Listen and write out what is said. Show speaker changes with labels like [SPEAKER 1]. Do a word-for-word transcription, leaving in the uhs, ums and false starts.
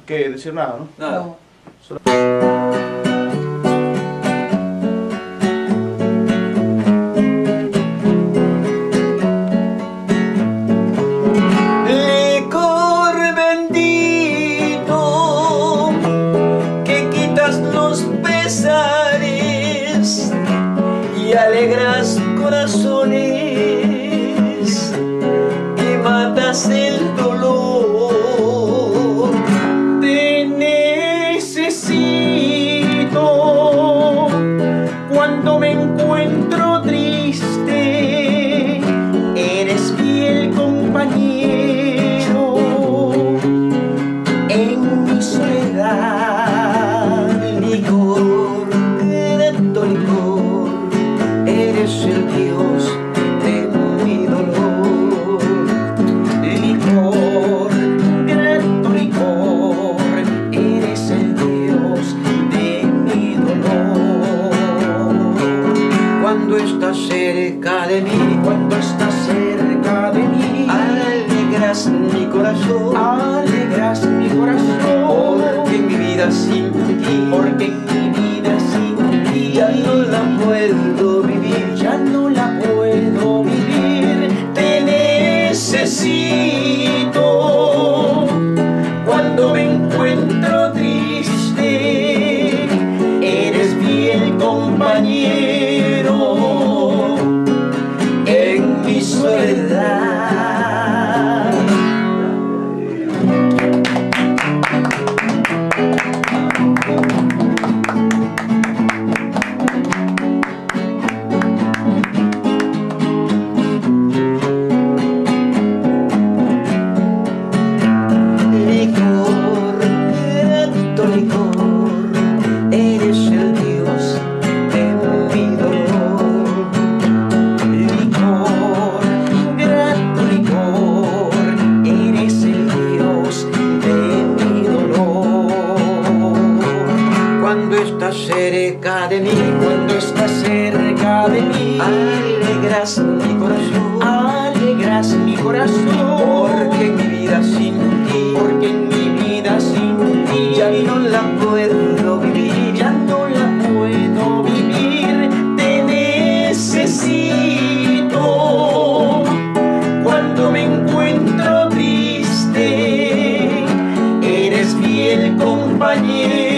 [SPEAKER 1] que decir nada, ¿no?
[SPEAKER 2] Nada.
[SPEAKER 3] No.
[SPEAKER 1] Solo-
[SPEAKER 2] Licor bendito que quitas los pesares y alegras corazones y matas el dolor. Te necesito cuando me encuentro triste, eres fiel compañero en mi soledad. Licor, grato licor, eres el Dios de mi dolor. Licor, grato licor, eres el Dios de mi dolor. Cuando estás cerca de mí,
[SPEAKER 1] Cuando estás cerca de mí,
[SPEAKER 2] alegras mi corazón,
[SPEAKER 1] alegras mi corazón,
[SPEAKER 2] porque en mi vida sin ti,
[SPEAKER 1] porque en mi vida sin ti
[SPEAKER 2] ya no la puedo vivir,
[SPEAKER 1] ya no la puedo vivir.
[SPEAKER 2] te necesito cuando me encuentro triste, eres fiel compañero en mi soledad. Licor, grato licor, eres el Dios de mi dolor. Licor, grato licor, eres el Dios de mi dolor. Cuando estás cerca de mí,
[SPEAKER 1] Cuando estás cerca de mí,
[SPEAKER 2] alegras mi corazón,
[SPEAKER 1] alegras mi corazón,
[SPEAKER 2] porque en mi vida sin ti,
[SPEAKER 1] porque en mi vida sin ti
[SPEAKER 2] ya no la puedo vivir,
[SPEAKER 1] ya no la puedo vivir.
[SPEAKER 2] te necesito cuando me encuentro triste, eres fiel compañero